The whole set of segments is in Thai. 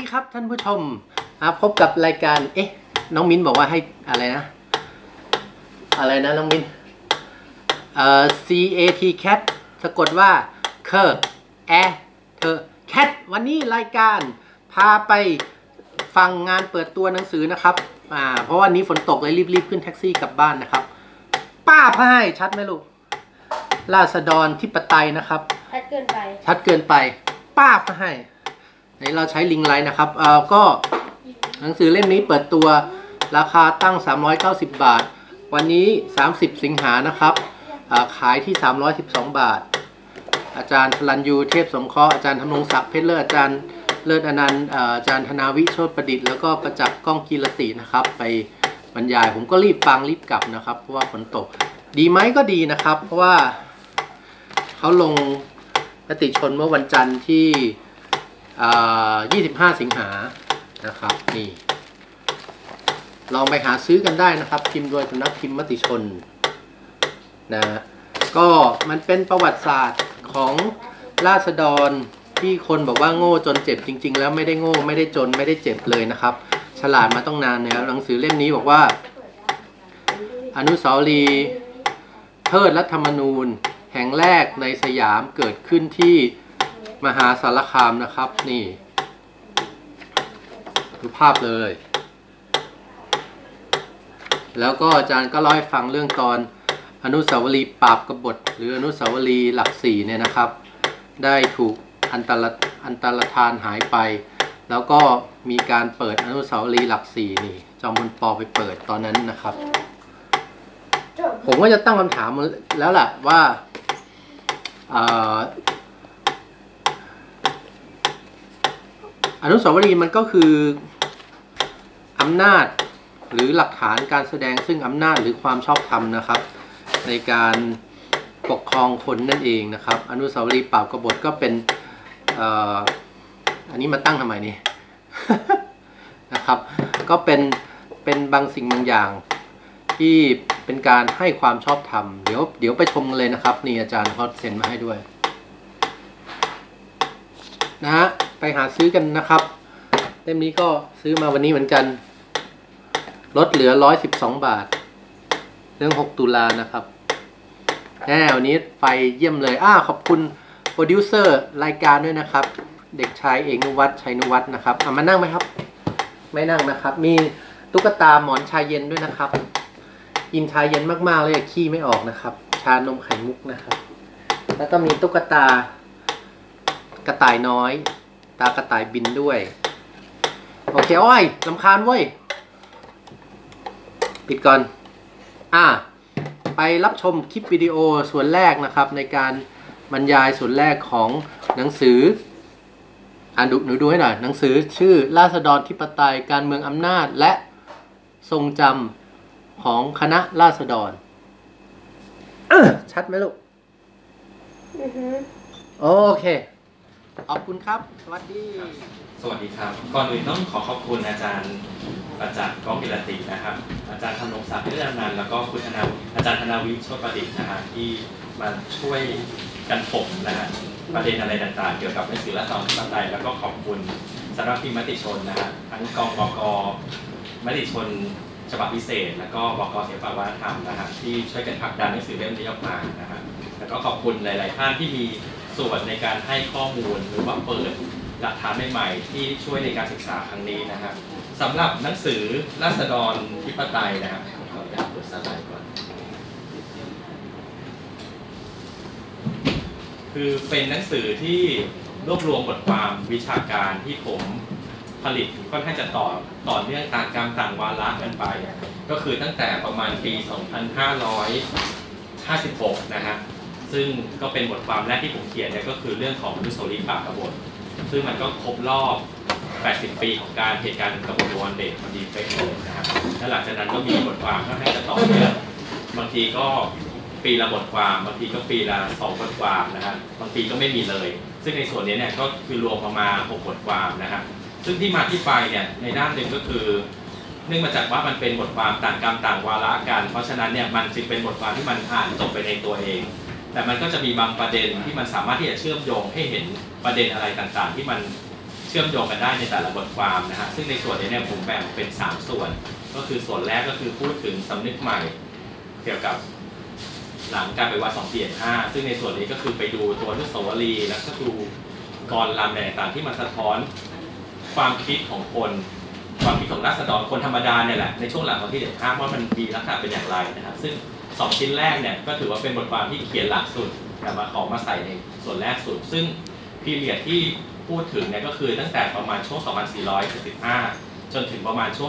ครับท่านผู้ชมพบกับรายการน้องมิ้นบอกว่าให้อะไรนะน้องมิ้นCAT cat สะกดว่าเคอร์เธอ cat วันนี้รายการพาไปฟังงานเปิดตัวหนังสือนะครับเพราะวันนี้ฝนตกเลยรีบขึ้นแท็กซี่กลับบ้านนะครับป้าพายชัดไหมลูกราษฎรธิปไตยนะครับชัดเกินไปป้าพายนี่เราใช้ลิงก์ไลน์นะครับก็หนังสือเล่มนี้เปิดตัวราคาตั้ง390 บาทวันนี้30 สิงหานะครับขายที่312 บาทอาจารย์พลัญยูเทพสงเคราะห์อาจารย์ธำรงศักดิ์เพชรเลิศอาจารย์เลิศอนันต์อาจารย์ธนาวิโชติประดิษฐ์แล้วก็ประจักษ์ก้องกีรตินะครับไปบรรยายผมก็รีบฟังรีบกลับนะครับเพราะว่าฝนตกดีไหมก็ดีนะครับเพราะว่าเขาลงมติชนเมื่อวันจันทร์ที่25 สิงหานะครับนี่ลองไปหาซื้อกันได้นะครับพิมพ์โดยสำนักพิมพ์มติชนนะก็มันเป็นประวัติศาสตร์ของราษฎรที่คนบอกว่าโง่จนเจ็บจริงๆแล้วไม่ได้โง่ไม่ได้จนไม่ได้เจ็บเลยนะครับฉลาดมาต้องนานแล้วหนังสือเล่มนี้บอกว่าอนุสาวรีย์เทิดรัฐธรรมนูญแห่งแรกในสยามเกิดขึ้นที่มหาสารคามนะครับนี่ดูภาพเลยแล้วก็อาจารย์ก็เล่าให้ฟังเรื่องตอนอนุสาวรีย์ปราบกบฏหรืออนุสาวรีย์หลักสี่เนี่ยนะครับได้ถูกอันตรธานหายไปแล้วก็มีการเปิดอนุสาวรีย์หลักสี่นี่จอมพลป.ไปเปิดตอนนั้นนะครับผมก็จะตั้งคำถามแล้วล่ะว่าอนุสาวรีย์มันก็คืออำนาจหรือหลักฐานการแสดงซึ่งอำนาจหรือความชอบธรรมนะครับในการปกครองคนนั่นเองนะครับอนุสาวรีย์ปราบกบฏก็เป็นอันนี้มาตั้งทำไมนี่ นะครับก็เป็นบางสิ่งบางอย่างที่เป็นการให้ความชอบธรรมเดี๋ยวไปชมกันเลยนะครับนี่อาจารย์เขาเซ็นมาให้ด้วยนะฮะไปหาซื้อกันนะครับเล่มนี้ก็ซื้อมาวันนี้เหมือนกันลดเหลือ112 บาทเรื่อง6 ตุลานะครับวันนี้ไฟเยี่ยมเลยขอบคุณโปรดิวเซอร์รายการด้วยนะครับเด็กชายเอกนุวัฒน์ชัยนุวัฒน์นะครับมานั่งไหมครับไม่นั่งนะครับมีตุ๊กตาหมอนชาเย็นด้วยนะครับกินชาเย็นมากๆเลยขี้ไม่ออกนะครับชานมไข่มุกนะครับแล้วก็มีตุ๊กตากระต่ายน้อยตากระต่ายบินด้วยโอเคอ้อยรำคาญเว้ยปิดก่อนไปรับชมคลิปวิดีโอส่วนแรกนะครับในการบรรยายส่วนแรกของหนังสือหนูดูให้หน่อยหนังสือชื่อราษฎรธิปไตยการเมืองอำนาจและทรงจำของคณะราษฎรชัดไหมลูกโอเคขอบคุณครับสวัสดีครับก่อนอื่นต้องขอขอบคุณอาจารย์ประจักษ์ก้องกีรตินะครับอาจารย์ธำรงศักดิ์เพชรอนันต์แล้วก็คุณอาจารย์ธนาวิโชติประดิษฐ์นะฮะที่มาช่วยกันถกนะฮะประเด็นอะไรต่างๆเกี่ยวกับหนังสือราษฎรธิปไตยแล้วก็ขอบคุณสำนักพิมพ์มติชนนะฮะทั้งกองบก.มติชนฉบับพิเศษแล้วก็บก.ศิลปวัฒนธรรมนะฮะที่ช่วยกันผลักดันหนังสือเล่มนี้ออกมานะฮะแล้วก็ขอบคุณหลายๆท่านที่มีส่วนในการให้ข้อมูลหรือว่าเปิดหลักฐานใหม่ๆที่ช่วยในการศึกษาครั้งนี้นะครับสำหรับหนังสือราษฎรธิปไตยนะครับขออนุญาตกดสไลด์ก่อนคือเป็นหนังสือที่รวบรวมบทความวิชาการที่ผมผลิตค่อนข้างจะต่อเนื่องต่างวาระกันไปก็คือตั้งแต่ประมาณปี 2556 นะฮะซึ่งก็เป็นบทความแรกที่ผมเขียนเนี่ยก็คือเรื่องของอนุสาวรีย์ปราบกบฏซึ่งมันก็ครบรอบ 80 ปีของการเหตุการณ์กบฏวันเด็กพอดีเป๊ะเลยนะครับและหลังจากนั้นก็มีบทความค่อนข้างจะต่อเนื่องบางทีก็ปีละบทความบางทีก็ปีละ2 บทความนะฮะบางปีก็ไม่มีเลยซึ่งในส่วนนี้เนี่ยก็คือรวมออกมา6 บทความนะฮะซึ่งที่มาที่ไปเนี่ยในด้านหนึ่งก็คือเนื่องมาจากว่ามันเป็นบทความต่างกรรมต่างวาระกันเพราะฉะนั้นเนี่ยมันจึงเป็นบทความที่มันอ่านจบไปในตัวเองแต่มันก็จะมีบางประเด็นที่มันสามารถที่จะเชื่อมโยงให้เห็นประเด็นอะไรต่างๆที่มันเชื่ชื่อมโยงกันได้ในแต่ละบทความนะฮะซึ่งในส่วนนี้เนี่ยผมแบ่งเป็น3ส่วนก็คือส่วนแรกก็คือพูดถึงสำนึกใหม่เกี่ยวกับหลังการไปวัด2475ซึ่งในส่วนนี้ก็คือไปดูตัวอนุสาวรีย์แล้วก็ดูกรลำอะไรต่างๆที่มันสะท้อนความคิดของคนความคิดของราษฎรคนธรรมดาเนี่ยแหละในช่วงหลังของ2475ว่ามันมีลักษณะเป็นอย่างไรนะครับซึ่ง2ชิ้นแรกเนี่ยก็ถือว่าเป็นบทความที่เขียนหลักสุดแต่มาขอมาใส่ในส่วนแรกสุดซึ่งพีเรียดที่พูดถึงเนี่ยก็คือตั้งแต่ประมาณช่วง 2475 จนถึงประมาณช่วง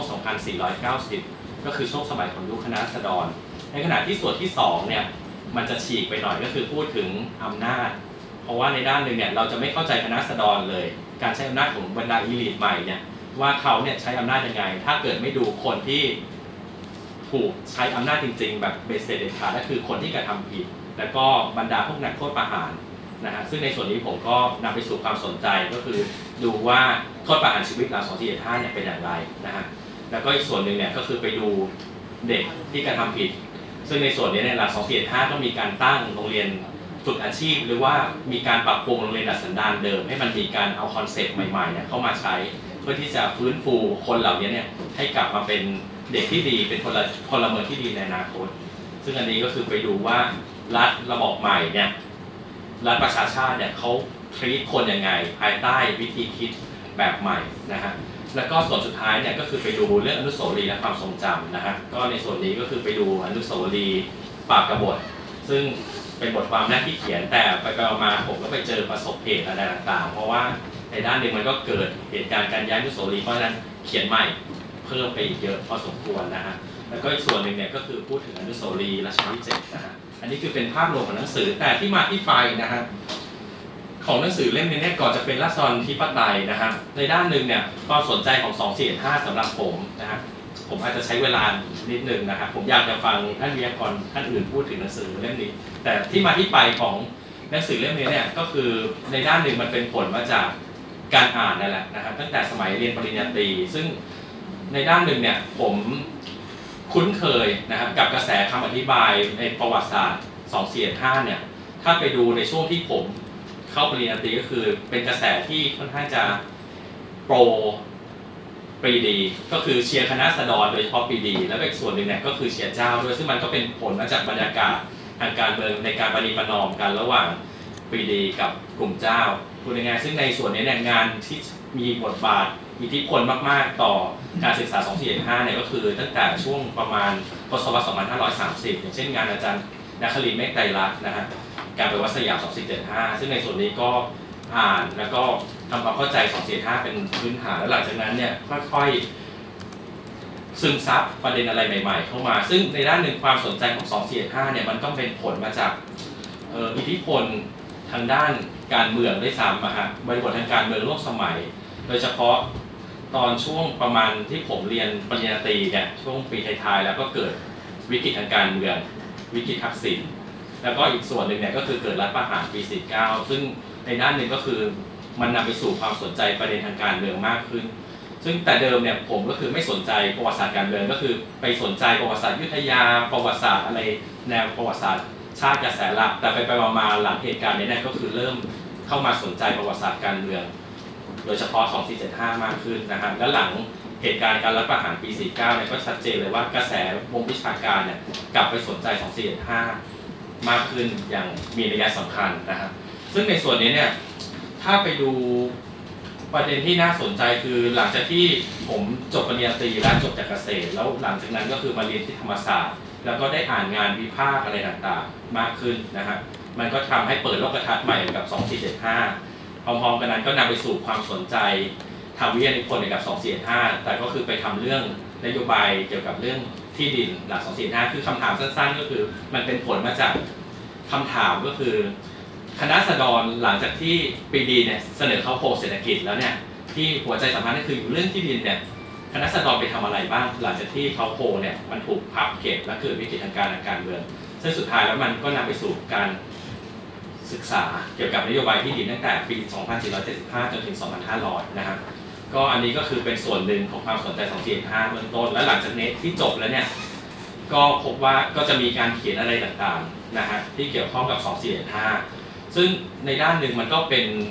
2490 ก็คือช่วงสมัยของยุคคณะราษฎรในขณะที่ส่วนที่2เนี่ยมันจะฉีกไปหน่อยก็คือพูดถึงอำนาจเพราะว่าในด้านหนึ่งเนี่ยเราจะไม่เข้าใจคณะราษฎรเลยการใช้อำนาจของบรรดาอีลิทใหม่เนี่ยว่าเขาเนี่ยใช้อำนาจยังไงถ้าเกิดไม่ดูคนที่ถูกใช้อำนาจจริงๆแบบเบสเด็ดขาดก็คือคนที่กระทำผิดแล้วก็บรรดาพวกนักโทษประหารนะฮะซึ่งในส่วนนี้ผมก็นำไปสู่ความสนใจก็คือดูว่าโทษประหารชีวิตหลัง2475เนี่ยเป็นอย่างไรนะฮะแล้วก็อีกส่วนหนึ่งเนี่ยก็คือไปดูเด็กที่กระทำผิดซึ่งในส่วนนี้เนี่ยหลัง2475ต้องมีการตั้งโรงเรียนฝึกอาชีพหรือว่ามีการปรับปรุงโรงเรียนดัดสันดานเดิมให้มันมีการเอาคอนเซ็ปต์ใหม่ๆเนี่ยเข้ามาใช้เพื่อที่จะฟื้นฟูคนเหล่านี้เนี่ยให้กลับมาเป็นเด็กที่ดีเป็นพลเมืองที่ดีในอนาคตซึ่งอันนี้ก็คือไปดูว่ารัฐระบอบใหม่เนี่ยรัฐประชาชาติเนี่ยเขาทรีตคนยังไงภายใต้วิธีคิดแบบใหม่นะฮะแล้วก็ส่วนสุดท้ายเนี่ยก็คือไปดูเรื่องอนุสาวรีย์และความทรงจำนะฮะก็ในส่วนนี้ก็คือไปดูอนุสาวรีย์ปราบกบฏซึ่งเป็นบทความแรกที่เขียนแต่ไปมาผมก็ไปเจอประสบเหตุอะไรต่างๆเพราะว่าในด้านหนึ่งมันก็เกิดเหตุการณ์การย้ายอนุสาวรีย์เพราะฉะนั้นเขียนใหม่เพิ่มไปอีกเยอะพอสมควรนะฮะแล้วก็อีกส่วนหนึ่งเนี่ยก็คือพูดถึงอนุสาวรีย์รัชกาลที่7นะฮะอันนี้คือเป็นภาพรวมของหนังสือแต่ที่มาที่ไปนะฮะของหนังสือเล่มนี้เนี่ยก่อนจะเป็นราษฎรธิปไตยนะฮะในด้านหนึ่งเนี่ยความสนใจของ2475สำหรับผมนะฮะผมอาจจะใช้เวลานิดนึงนะครับผมอยากจะฟังท่านวิทยากรท่านอื่นพูดถึงหนังสือเล่มนี้แต่ที่มาที่ไปของหนังสือเล่มนี้เนี่ยก็คือในด้านหนึ่งมันเป็นผลมาจากการอ่านนั่นแหละนะครับตั้งแต่สมัยเรียนปริญญาตรีซึ่งในด้านหนึ่งเนี่ยผมคุ้นเคยนะครับกับกระแสคำอธิบายในประวัติศาสตร์2475เนี่ยถ้าไปดูในช่วงที่ผมเข้าปริญญาตรีก็คือเป็นกระแสที่ค่อนข้างจะโปรปรีดีก็คือเชียร์คณะราษฎรโดยเฉพาะปรีดีแล้วก็อีกส่วนหนึ่งเนี่ยก็คือเชียร์เจ้าด้วยซึ่งมันก็เป็นผลมาจากบรรยากาศทางการเมืองในการประนีประนอมกันระหว่างปรีดีกับกลุ่มเจ้าพูดง่ายๆซึ่งในส่วนนี้เนี่ยงานที่มีบทบาทอิทธิพลมากๆต่อการศึกษา2475เนี่ยก็คือตั้งแต่ช่วงประมาณทศวรรษ 2530 อย่างเช่นงานอาจารย์นครินทร์ เมฆไตรลักษณ์นะฮะการไปวัดสยาม 2475 ซึ่งในส่วนนี้ก็อ่านแล้วก็ทำความเข้าใจ2475เป็นพื้นฐานแล้วหลังจากนั้นเนี่ยค่อยๆซึมซับประเด็นอะไรใหม่ๆเข้ามาซึ่งในด้านหนึ่งความสนใจของ2475เนี่ยมันก็เป็นผลมาจากอิทธิพลทางด้านการเมืองด้วยซ้ำนะฮะบริบททางการเมืองร่วมสมัยโดยเฉพาะตอนช่วงประมาณที่ผมเรียนปริญญาตรีเนี่ยช่วงปีท้ายๆแล้วก็เกิดวิกฤตทางการเมืองวิกฤตทักษิณแล้วก็อีกส่วนหนึ่งเนี่ยก็คือเกิดรัฐประหารปี 49 ซึ่งในด้านหนึ่งก็คือมันนำไปสู่ความสนใจประเด็นทางการเมืองมากขึ้นซึ่งแต่เดิมเนี่ยผมก็คือไม่สนใจประวัติศาสตร์การเมืองก็คือไปสนใจประวัติศาสตร์อยุธยาประวัติศาสตร์อะไรแนวประวัติศาสตร์ชาติกระแสหลักแต่ไปมาหลังเหตุการณ์นี้เนี่ยก็คือเริ่มเข้ามาสนใจประวัติศาสตร์การเมืองโดยเฉพาะ2475มากขึ้นนะครับและหลังเหตุการณ์การรัฐประหารปี 49 เนี่ยก็ชัดเจนเลยว่ากระแสวงวิชาการเนี่ยกลับไปสนใจ2475มากขึ้นอย่างมีนัยสำคัญนะครับซึ่งในส่วนนี้เนี่ยถ้าไปดูประเด็นที่น่าสนใจคือหลังจากที่ผมจบปริญญาตรีและจบจากเกษตรแล้วหลังจากนั้นก็คือมาเรียนที่ธรรมศาสตร์แล้วก็ได้อ่านงานวิพากษ์อะไรต่างๆมากขึ้นนะครับมันก็ทำให้เปิดโลกทัศน์ใหม่กับ2475พร้อมๆกันนั้นก็นำไปสู่ความสนใจทางวิทยานิพนธ์เกี่ยวกับ2475แต่ก็คือไปทำเรื่องนโยบายเกี่ยวกับเรื่องที่ดินหลัก2475คือคำถามสั้นๆก็คือมันเป็นผลมาจากคำถามก็คือคณะราษฎรหลังจากที่ปรีดีเนี่ยเสนอเข้าโครงเศรษฐกิจแล้วเนี่ยที่หัวใจสำคัญก็คืออยู่เรื่องที่ดินเนี่ยคณะราษฎรไปทำอะไรบ้างหลังจากที่เขาโคเนี่ยมันถูกพับเก็บและเกิดวิกฤตทางการเมืองซึ่งสุดท้ายแล้วมันก็นำไปสู่การศึกษาเกี่ยวกับนโยบายที่ดินตั้งแต่ปี 2475 จนถึง 2500 นะครับก็อันนี้ก็คือเป็นส่วนหนึ่งของความสนใจ2475เบื้องต้นและหลังจากนี้ที่จบแล้วเนี่ยก็พบว่าก็จะมีการเขียนอะไรต่างๆนะฮะที่เกี่ยวข้องกับ2475ซึ่งในด้านหนึ่งมันก็เป็น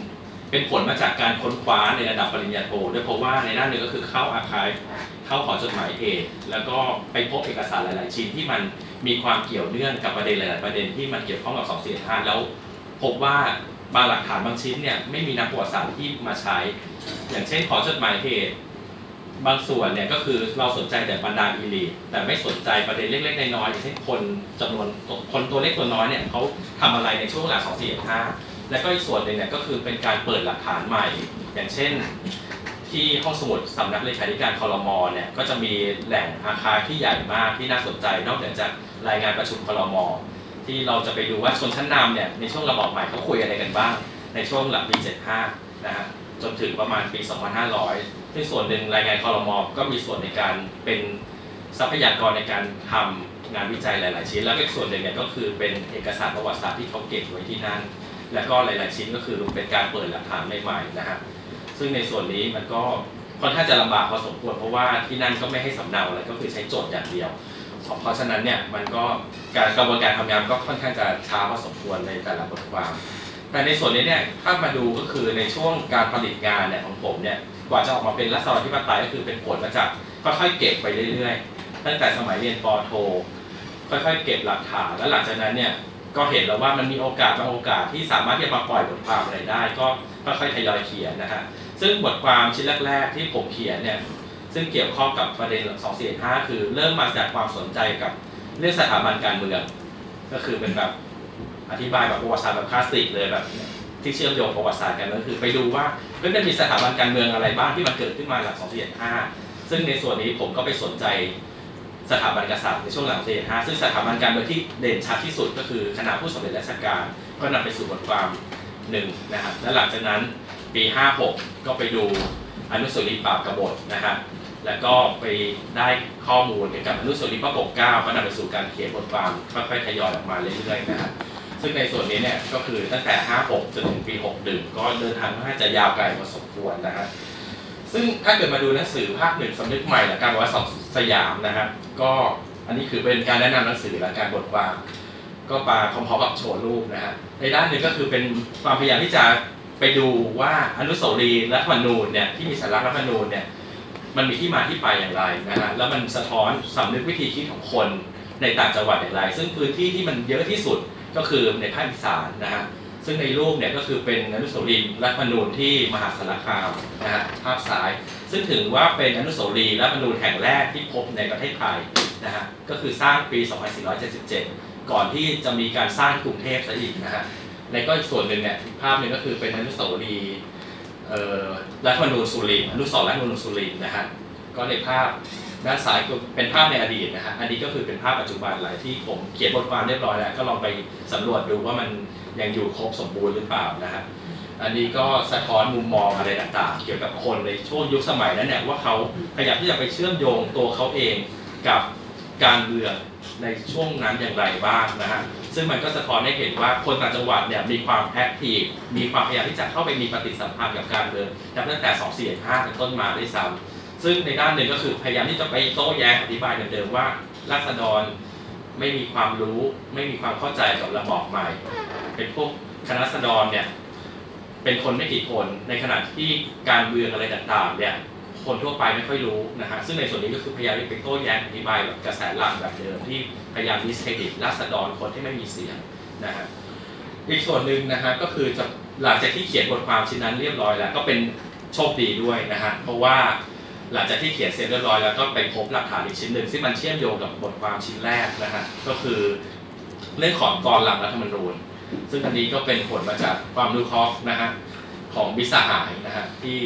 เป็นผลมาจากการค้นคว้าในระดับปริญญาโทด้วยเพราะว่าในด้านหนึ่งก็คือเข้าอาคายเข้าขอจดหมายเหตุแล้วก็ไปพบเอกสารหลาย ๆ ชิ้นที่มันมีความเกี่ยวเนื่องกับประเด็นหลาย ๆ ประเด็นที่มันเกี่ยวข้องกับ2475แล้วพบว่าบางหลักฐานบางชิ้นเนี่ยไม่มีนักประวัติศาสตร์ที่มาใช้อย่างเช่นขอจดหมายเหตุบางส่วนเนี่ยก็คือเราสนใจแต่บรรดาอีลีทแต่ไม่สนใจประเด็นเล็ก ๆ น้อย ๆ อย่างเช่นคนจำนวนคนตัวเล็กตัวน้อยเนี่ยเขาทำอะไรในช่วงหลัง2475และก็อีกส่วนหนึ่งเนี่ยก็คือเป็นการเปิดหลักฐานใหม่อย่างเช่นที่ห้องสมุดสำนักเลขาธิการครม.เนี่ยก็จะมีแหล่งอาคารที่ใหญ่มากที่น่าสนใจนอกจากรายงานประชุมครม.ที่เราจะไปดูว่าชนชั้นนำเนี่ยในช่วงระบอบใหม่เขาคุยอะไรกันบ้างในช่วงหลังปี75นะฮะจนถึงประมาณปี 2500ซึ่งส่วนหนึ่งรายงานครม.ก็มีส่วนในการเป็นทรัพยากรในการทำงานวิจัยหลาย ๆ ชิ้นแล้วก็อีกส่วนหนึ่งเนี่ยก็คือเป็นเอกสารประวัติศาสตร์ที่เขาเก็บไว้ที่นั่นแล้วก็หลาย ๆ ชิ้นก็คือเป็นการเปิดหลักฐานใหม่ ๆ นะฮะซึ่งในส่วนนี้มันก็ค่อนข้างจะลำบากพอสมควรเพราะว่าที่นั่นก็ไม่ให้สำเนาอะไรก็คือใช้โจทย์อย่างเดียวเพราะฉะนั้นเนี่ยมันก็กระบวนการทำงานก็ค่อนข้างจะช้าพอสมควรในแต่ละบทความแต่ในส่วนนี้เนี่ยถ้ามาดูก็คือในช่วงการผลิตงานเนี่ยของผมเนี่ยกว่าจะออกมาเป็นรัฐธรรมนูญปไตยก็คือเป็นผลมาจากค่อย ๆ เก็บไปเรื่อย ๆ ตั้งแต่สมัยเรียนป.โทค่อย ๆ เก็บหลักฐานแล้วหลังจากนั้นเนี่ยก็เห็นแล้วว่ามันมีโอกาสบางโอกาสที่สามารถที่จะมาปล่อยบทความอะไรได้ก็ค่อยๆทยอยเขียนนะฮะซึ่งบทความชิ้นแรก ๆ ที่ผมเขียนเนี่ยซึ่งเกี่ยวข้องกับประเด็น2475คือเริ่มมาจากความสนใจกับเรื่องสถาบันการเมืองก็คือเป็นแบบอธิบายแบบประวัติศาสตร์แบบคลาสสิกเลยแบบที่เชื่อมโยงประวัติศาสตร์กันก็คือไปดูว่ามันมีสถาบันการเมืองอะไรบ้างที่มันเกิดขึ้นมาหลัง2475ซึ่งในส่วนนี้ผมก็ไปสนใจสถาบันกษัตริย์ในช่วงหลัง2475ซึ่งสถาบันการเมืองที่เด่นชัดที่สุดก็คือคณะผู้สำเร็จราชการก็นำไปสู่บทความหนึ่งนะครับและหลังจากนั้นปี56ก็ไปดูอนุสาวรีย์ปราบกบฏนะฮะแล้วก็ไปได้ข้อมูลเกี่ยวกับอนุสาวรีย์พระปกเกล้าก็นำไปสู่การเขียนบทความค่อยๆทยอยออกมาเรื่อยๆนะฮะซึ่งในส่วนนี้เนี่ยก็คือตั้งแต่56จนถึงปี61ก็เดินทางค่อนข้างจะยาวไกลพอสมควรนะฮะซึ่งถ้าเกิดมาดูหนังสือภาคหนึ่งสำนึกใหม่และการวัดสยามนะฮะก็อันนี้คือเป็นการแนะนำหนังสือและการบทความก็มาพร้อมๆกับโชว์รูปนะฮะในด้านหนึ่งก็คือเป็นความพยายามที่จะไปดูว่าอนุสาวรีย์รัฐธรรมนูญเนี่ยที่มีสัญลักษณ์รัฐธรรมนูญเนี่ยมันมีที่มาที่ไปอย่างไรนะฮะแล้วมันสะท้อนสำนึกวิธีคิดของคนในต่างจังหวัดอย่างไรซึ่งพื้นที่ที่มันเยอะที่สุดก็คือในภาคอีสานนะฮะซึ่งในรูปเนี่ยก็คือเป็นอนุสาวรีย์รัฐธรรมนูญที่มหาสารคามนะฮะภาพซ้ายซึ่งถือว่าเป็นอนุสาวรีย์รัฐธรรมนูญแห่งแรกที่พบในประเทศไทยนะฮะก็คือสร้างปี 2477 ก่อนที่จะมีการสร้างกรุงเทพซะอีกนะฮะในก็อีกส่วนหนึ่งเนี่ยภาพหนึ่งก็คือเป็นอนุสาวรีย์รัฐธรรมนูญสุรินทร์อนุสาวรีย์รัฐธรรมนูญสุรินทร์นะฮะก็ในภาพด้านซ้ายก็เป็นภาพในอดีตนะฮะอันนี้ก็คือเป็นภาพปัจจุบันหลายที่ผมเขียนบทความเรียบร้อยแล้วก็ลองไปสำรวจดูว่ามันยังอยู่ครบสมบูรณ์หรือเปล่านะฮะอันนี้ก็สะท้อนมุมมองอะไรต่างๆเกี่ยวกับคนในช่วงยุคสมัยนั้นเนี่ยว่าเขาพยายามที่จะไปเชื่อมโยงตัวเขาเองกับการเมืองในช่วงนั้นอย่างไรบ้างนะฮะซึ่งมันก็สะท้อนให้เห็นว่าคนต่างจังหวัดเนี่ยมีความแอคทีฟมีความพยายามที่จะเข้าไปมีปฏิสัมพันธ์กับการเมืองนับตั้งแต่2475เป็นต้นมาด้วยซ้ำซึ่งในด้านหนึ่งก็คือพยายามที่จะไปโต้แย้งอธิบายเดิมๆว่าราษฎรไม่มีความรู้ไม่มีความเข้าใจกับระบอบใหม่เป็นพวกคณะราษฎรเนี่ยเป็นคนไม่กี่คนในขณะที่การเมืองอะไรต่างๆเนี่ยคนทั่วไปไม่ค่อยรู้นะฮะซึ่งในส่วนนี้ก็คือพยายามที่ไปโต้แย้งอธิบายแบบกระแสหลักแบบเดิมที่พยายามดิสเครดิตราษฎรคนที่ไม่มีเสียงนะฮะอีกส่วนหนึ่งนะฮะก็คือหลังจากที่เขียนบทความชิ้นนั้นเรียบร้อยแล้วก็เป็นโชคดีด้วยนะฮะเพราะว่าหลังจากที่เขียนเสร็จเรียบร้อยแล้วก็ไปพบหลักฐานอีกชิ้นหนึ่งซึ่งมันเชื่อมโยงกับบทความชิ้นแรกนะฮะก็คือเรื่องของกรหลังรัฐธรรมนูญซึ่งอันนี้ก็เป็นผลมาจากความรู้เคราะห์นะฮะของวิสาหายนะฮะที่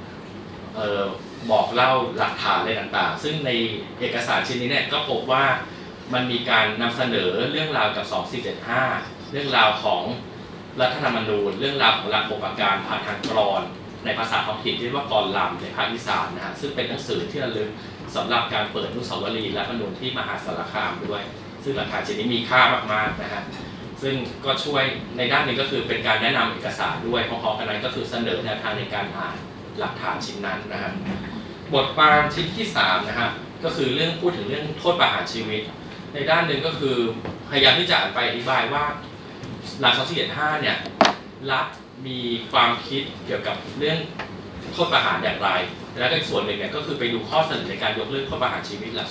บอกเล่าหลักฐานอะไรต่างๆซึ่งในเอกสารชิ้นนี้เนี่ยก็พบว่ามันมีการนำเสนอเรื่องราวกับ2475เรื่องราวของรัฐธรรมนูญเรื่องราวของหลักบุพการผ่านทางกลอนในภาษาท้องถิ่นที่เรียกว่ากลลำในภาคอีสานนะฮะซึ่งเป็นหนังสือที่ระลึกสำหรับการเปิดอนุสาวรีย์รัฐธรรมนูญที่มหาสารคามด้วยซึ่งหลักฐานชิ้นนี้มีค่ามากๆนะฮะซึ่งก็ช่วยในด้านนี้ก็คือเป็นการแนะนำเอกสารด้วยพร้อมๆกันนั้นก็คือเสนอแนวทางในการอ่านหลักฐานชิ้นนั้นนะฮะบทความชิ้นที่3นะฮะก็คือเรื่องพูดถึงเรื่องโทษประหารชีวิตในด้านหนึ่งก็คือพยายามที่จะไปอธิบายว่าหลัง2475เนี่ยรัฐมีความคิดเกี่ยวกับเรื่องโทษประหารอย่างไรแล้วก็อีกส่วนหนึ่งเนี่ยก็คือไปดูข้อเสนอในการยกเลิกโทษประหารชีวิตหลัง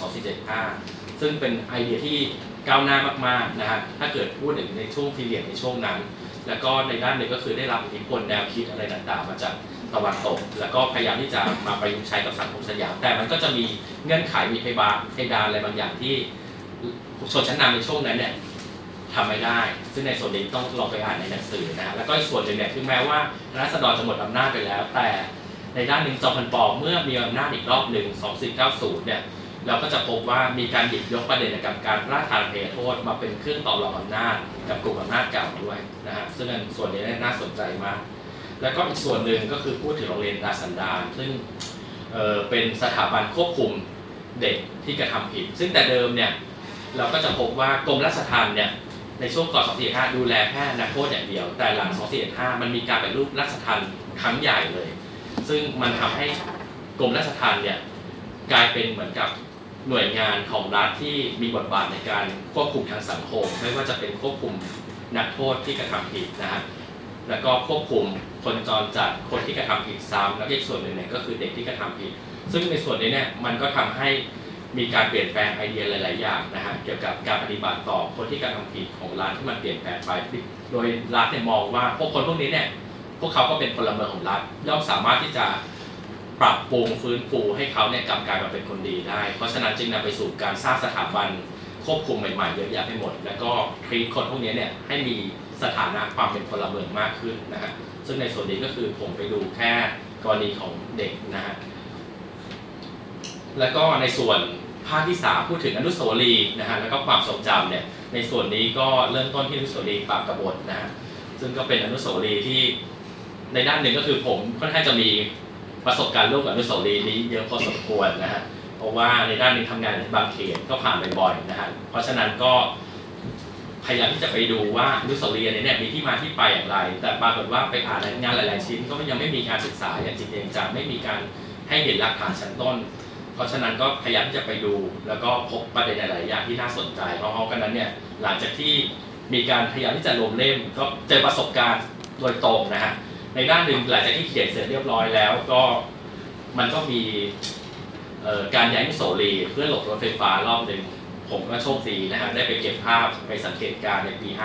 2475 ซึ่งเป็นไอเดียที่ก้าวหน้ามากๆนะฮะถ้าเกิดพูดถึงในช่วงพีเรียดในช่วงนั้นแล้วก็ในด้านหนึ่งก็คือได้รับอิทธิพลแนวคิดอะไรต่างๆมาจากตะวันตกแล้วก็พยายามที่จะมาประยุกต์ใช้กับสังคมสยามแต่มันก็จะมีเงื่อนไขมีเพดานอะไรบางอย่างที่ชนชั้นนำในช่วงนั้นเนี่ยทำไม่ได้ซึ่งในส่วนนี้ต้องลองไปอ่านในหนังสือนะฮะแล้วก็อีกส่วนหนึ่งเนี่ยถึงแม้ว่าราษฎรจะหมดอำนาจไปแล้วแต่ในด้านหนึ่งจอมพลป.เมื่อมีอำนาจอีกรอบหนึ่ง 2490 เนี่ยเราก็จะพบว่ามีการหยิบยกประเด็นเกี่ยวกับการราชทานอภัยโทษมาเป็นเครื่องต่อรองอำนาจกับกลุ่มอำนาจเก่าด้วยนะฮะซึ่งส่วนนี้น่าสนใจมากแล้วก็อีกส่วนหนึ่งก็คือพูดถึงโรงเรียนราชสันดานซึ่งเป็นสถาบันควบคุมเด็กที่กระทำผิดซึ่งแต่เดิมเนี่ยเราก็จะพบว่ากรมราชทัณฑ์เนี่ยในช่วงก่อน 2475 ดูแลแค่นักโทษอย่างเดียวแต่หลัง 2475 มันมีการปฏิรูปราชทัณฑ์ครั้งใหญ่เลยซึ่งมันทำให้กรมราชทัณฑ์เนี่ยกลายเป็นเหมือนกับหน่วยงานของรัฐที่มีบทบาทในการควบคุมทางสังคมไม่ว่าจะเป็นควบคุมนักโทษที่กระทำผิดนะฮะแล้วก็ควบคุมคนจรจัดคนที่กระทำผิดซ้ำแล้วอีกส่วนหนึ่งเนี่ยก็คือเด็กที่กระทำผิดซึ่งในส่วนนี้เนี่ยมันก็ทำให้มีการเปลี่ยนแปลงไอเดียหลายๆอย่างนะฮะเกี่ยวกับการปฏิบัติต่อคนที่กระทำผิดของรัฐที่มันเปลี่ยนแปลงไปโดยรัฐเนี่ยมองว่าพวกคนพวกนี้เนี่ยพวกเขาก็เป็นพลเมืองของรัฐย่อมสามารถที่จะปรับปรุงฟื้นฟูให้เขาเนี่ยกลับกลายมาเป็นคนดีได้เพราะฉะนั้นจึงนำไปสู่การสร้างสถาบันควบคุมใหม่ๆเยอะแยะไปหมดแล้วก็ทรีตคนพวกนี้เนี่ยให้มีสถานะความเป็นพลเมืองมากขึ้นนะฮะซึ่งในส่วนนี้ก็คือผมไปดูแค่กรณีของเด็กนะฮะแล้วก็ในส่วนภาคที่3พูดถึงอนุสาวรีย์นะฮะแล้วก็ความทรงจำเนี่ยในส่วนนี้ก็เริ่มต้นที่อนุสาวรีย์ปราบกบฏนะฮะซึ่งก็เป็นอนุสาวรีย์ที่ในด้านหนึ่งก็คือผมค่อนข้างจะมีประสบการณ์ร่วมกับอนุสาวรีย์นี้เยอะพอสมควรนะฮะเพราะว่าในด้านหนึ่งทำงานในบางเขตก็ผ่านบ่อยๆนะฮะเพราะฉะนั้นก็พยายามที่จะไปดูว่าอนุสาวรีย์เนี่ยมีที่มาที่ไปอย่างไรแต่ปรากฏว่าไปอ่านงานหลายๆชิ้นก็ยังไม่มีการศึกษาอย่างจริงจังไม่มีการให้เห็นหลักฐานชั้นต้นเพราะฉะนั้นก็พยายามที่จะไปดูแล้วก็พบประเด็นหลายๆอย่างที่น่าสนใจเพราะกันนั้นเนี่ยหลังจากที่มีการพยายามที่จะรวมเล่มก็เจอประสบการณ์โดยตรงนะฮะในด้านหนึ่งหลังจากที่เขียนเสร็จเรียบร้อยแล้วก็มันก็มีการย้ายอนุสาวรีย์เพื่อหลบรถไฟฟ้ารอบหนึ่งผมก็โชคดีนะฮะได้ไปเก็บภาพไปสังเกตการณ์ในปี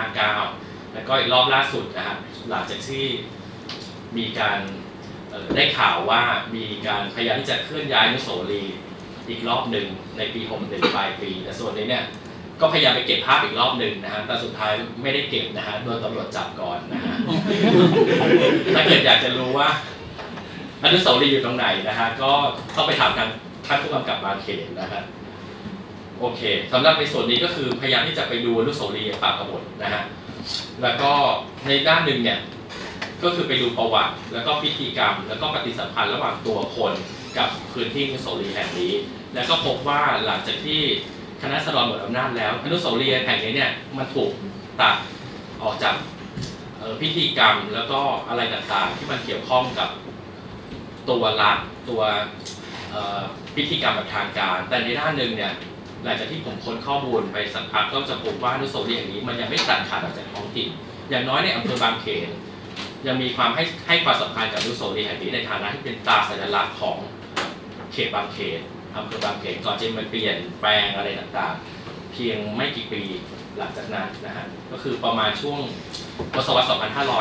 59 แล้วก็อีกรอบล่าสุดนะฮะหลังจากที่มีการได้ข่าวว่ามีการพยายามที่จะเคลื่อนย้ายอนุสาวรีย์อีกรอบหนึ่งในปี 61 ปลายปีแต่ส่วนนี้เนี่ยก็พยายามไปเก็บภาพอีกรอบหนึ่งนะฮะแต่สุดท้ายไม่ได้เก็บนะฮะโดนตำรวจจับก่อนนะฮะ ถ้าเกิดอยากจะรู้ว่าอนุสาวรีย์อยู่ตรงไหนนะฮะก็ต้องไปถามทางท่านผู้กำกับบางเขนนะฮะโอเคสำหรับในส่วนนี้ก็คือพยายามที่จะไปดูอนุสาวรีย์ปราบกบฏนะฮะแล้วก็ในด้านหนึ่งเนี่ยก็คือไปดูประวัติแล้วก็พิธีกรรมแล้วก็ปฏิสัมพันธ์ระหว่างตัวคนกับพื้นที่อนุสาวรีย์แห่งนี้แล้วก็พบว่าหลังจากที่คณะราษฎรหมดอำนาจแล้วอนุสาวรีย์แห่งนี้เนี่ยมันถูกตัดออกจากพิธีกรรมแล้วก็อะไรต่างๆที่มันเกี่ยวข้องกับตัวรัฐตัวพิธีกรรมแบบทางการแต่ในด้านหนึ่งเนี่ยหลังจากที่ผมค้นข้อมูลไปสักพักก็จะพบว่าอนุสาวรีย์อย่างนี้มันยังไม่ตัดขาดออกจากท้องถิ่นอย่างน้อยในอำเภอบางเขนยังมีความให้ความสำคัญกับอนุสาวรีย์แห่งนี้ในฐานะที่เป็นตราสัญลักษณ์ของเขตบางเขนอำเภอบางเขนก่อนจะมันเปลี่ยนแปลงอะไรต่างๆเพียงไม่กี่ปีหลังจากนั้นนะฮะก็คือประมาณช่วงศตวรรษ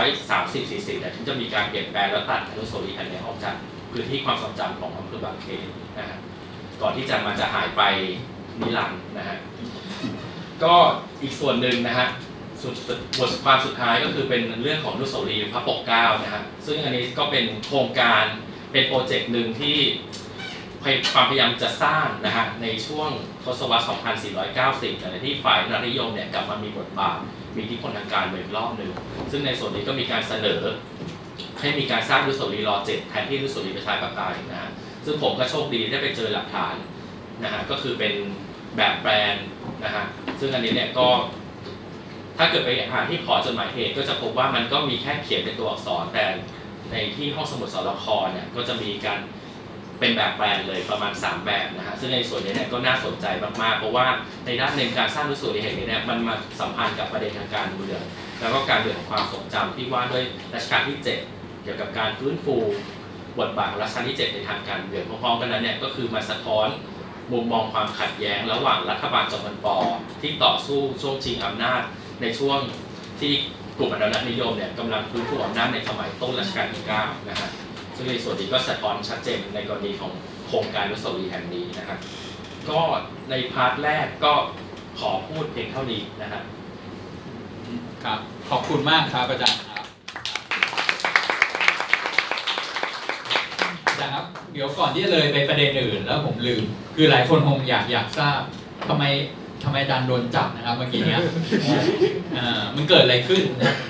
2530-40 ถึงจะมีการเปลี่ยนแปลงและตัดอนุสาวรีย์แห่งนี้ออกจากพื้นที่ความทรงจำของอำเภอบางเขนนะฮะก่อนที่มันจะหายไปนิรันดร์นะฮะก็อีกส่วนหนึ่งนะฮะบทความสุดท้ายก็คือเป็นเรื่องของอนุสาวรีย์พระปกเกล้านะฮะซึ่งอันนี้ก็เป็นโครงการเป็นโปรเจกต์หนึ่งที่ความพยายามจะสร้างนะฮะในช่วงทศวรรษ 2490 แต่ที่ฝ่ายรัฐนิยมเนี่ยกลับมามีบทบาทมีอิทธิพลทางการเมืองรอบหนึ่งซึ่งในส่วนนี้ก็มีการเสนอให้มีการสร้างอนุสาวรีย์ร.7 แทนที่อนุสาวรีย์ประชาธิปไตยนะฮะซึ่งผมก็โชคดีได้ไปเจอหลักฐานนะฮะก็คือเป็นแบบแปลนนะฮะซึ่งอันนี้เนี่ยก็ถ้าเกิดไปอ่านที่ขอจดหมายเหตุก็จะพบว่ามันก็มีแค่เขียนเป็นตัวอักษรแต่ในที่ห้องสมุดสรคเนี่ยก็จะมีการเป็นแบบแปลนเลยประมาณ3แบบนะฮะซึ่งในส่วนนี้เนี่ยก็น่าสนใจมากๆเพราะว่าในด้านในการสร้างอนุสาวรีย์แห่งนี้เนี่ยมันมาสัมพันธ์กับประเด็นทางการเมืองแล้วก็การเรื่องความทรงจำที่ว่าด้วยรัชกาลที่ 7 เกี่ยวกับการฟื้นฟูบทบาทของรัชกาลที่ 7ในทางการเมืองพร้อมๆกันนั้นเนี่ยก็คือมาสะท้อนมุมมองความขัดแย้งระหว่างรัฐบาลจอมพลป.ที่ต่อสู้ช่วงชิงอำนาจในช่วงที่กลุ่มอนุรักษ์นิยมเนี่ยกำลังฟื้นฟูอำนาจในสมัยต้นรัชกาลที่ 9 นะฮะซึ่งในส่วนนี้ก็สะท้อนชัดเจนในกรณีของโครงการอนุสาวรีย์แห่งนี้นะครับก็ในพาร์ทแรกก็ขอพูดเพียงเท่านี้นะครับครับขอบคุณมากครับอาจารย์ครับอาจารย์ครับเดี๋ยวก่อนที่จะเลยไปประเด็นอื่นแล้วผมลืมคือหลายคนคงอยากทราบทำไมอาจารย์โดนจับนะครับเมื่อกี้เนี้ยมันเกิดอะไรขึ้น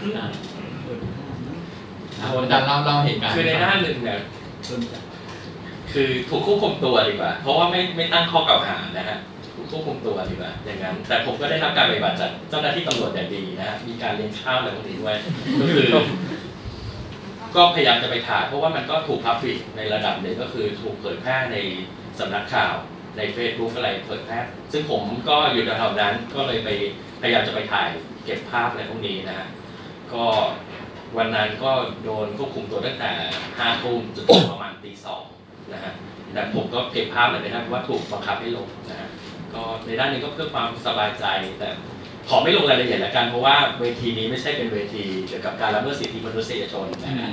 อาจารย์เล่าเหตุการณ์คือในหน้าหนึ่งเนี่ยคือถูกควบคุมตัวดีกว่าเพราะว่าไม่ตั้งข้อกล่าวหานะฮะถูกควบคุมตัวดีกว่าอย่างนั้นแต่ผมก็ได้รับการปฏิบัติจากเจ้าหน้าที่ตำรวจอย่างดีนะฮะมีการเลี้ยงข้าวอะไรพวกนี้ด้วยก็คือก็พยายามจะไปถ่ายเพราะว่ามันก็ถูกพับฟิกในระดับหนึ่งก็คือถูกเผยแพร่ในสำนักข่าวใน Facebook อะไรเผยแพร่ซึ่งผมก็อยู่แถวๆนั้นก็เลยไปพยายามจะไปถ่ายเก็บภาพอะไรพวกนี้นะฮะก็วันนั้นก็โดนควบคุมตัวตั้งแต่5 ทุ่มจนถึงประมาณตี 2นะฮะแต่ผมก็เก็บภาพเลยนะครับว่าถูกบังคับให้ลงนะฮะก็ในด้านนี้ก็เพื่อความสบายใจแต่ขอไม่ลงรายละเอียดละกันเพราะว่าเวทีนี้ไม่ใช่เป็นเวทีเกี่ยวกับการละเมิดสิทธิมนุษยชนนะฮะ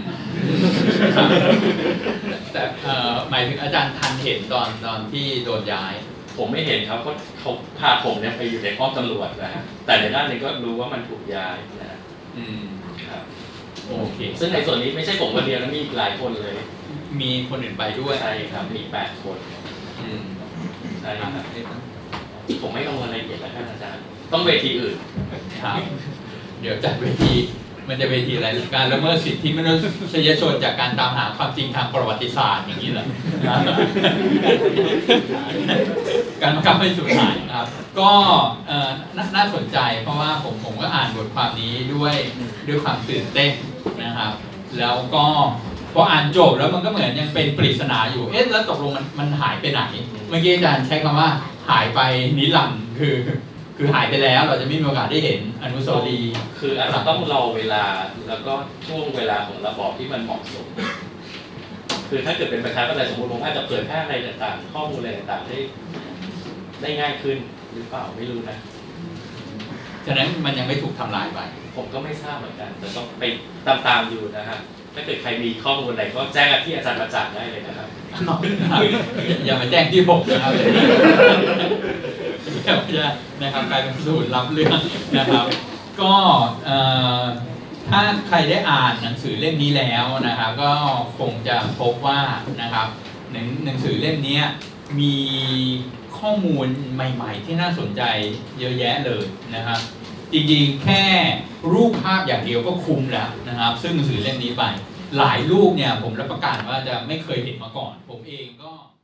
แต่หมายถึงอาจารย์ทันเห็นตอนที่โดนย้ายผมไม่เห็นครับเขาพาผมเนี่ยไปอยู่ในห้องตำรวจนะฮะแต่ในด้านนี้ก็รู้ว่ามันถูกย้ายนะฮะครับโอเคซึ่งในส่วนนี้ไม่ใช่ผมคนเดียวนะมีอีกหลายคนเลยมีคนอื่นไปด้วยใช่ครับมี8 คนใช่ครับผมไม่ลงรายละเอียดแล้วท่านอาจารย์ต้องเวทีอื่นครับเดี๋ยวจัดเวทีมันจะเวทีอะไรการละเมิดสิทธิมนุษยชนจากการตามหาความจริงทางประวัติศาสตร์อย่างนี้เหรอการบังคับให้สูญหายครับก็น่าสนใจเพราะว่าผมก็อ่านบทความนี้ด้วยความตื่นเต้นนะครับแล้วก็พออ่านจบแล้วมันก็เหมือนยังเป็นปริศนาอยู่แล้วตกลงมันหายไปไหนเมื่อกี้อาจารย์ใช้คำว่าหายไปนิรันดร์คือหายไปแล้วเราจะไม่มีโอกาสได้เห็นอนุสาวรีย์คืออาจจะต้องรอเวลาแล้วก็ช่วงเวลาของระบอบที่มันเหมาะสมคือถ้าเกิดเป็นประชาธิปไตยสมมติผมอาจจะเผยแพร่อะไรต่างๆข้อมูลอะไรต่างๆได้ง่ายขึ้นหรือเปล่าไม่รู้นะฉะนั้นมันยังไม่ถูกทำลายไปผมก็ไม่ทราบเหมือนกันแต่ต้องไปตามอยู่นะฮะถ้าเกิดใครมีข้อมูลอะไรก็แจ้งที่อาจารย์ประจักษ์ได้เลยนะครับอย่ามาแจ้งที่ผมนะครับนะครับกลายเป็นสูตรลับเรื่องนะครับก็ถ้าใครได้อ่านหนังสือเล่มนี้แล้วนะครับก็คงจะพบว่านะครับหนังสือเล่มนี้มีข้อมูลใหม่ๆที่น่าสนใจเยอะแยะเลยนะครับจริงๆแค่รูปภาพอย่างเดียวก็คุ้มแล้วนะครับซึ่งหนังสือเล่มนี้ไปหลายรูปเนี่ยผมรับประกันว่าจะไม่เคยเห็นมาก่อนผมเองก็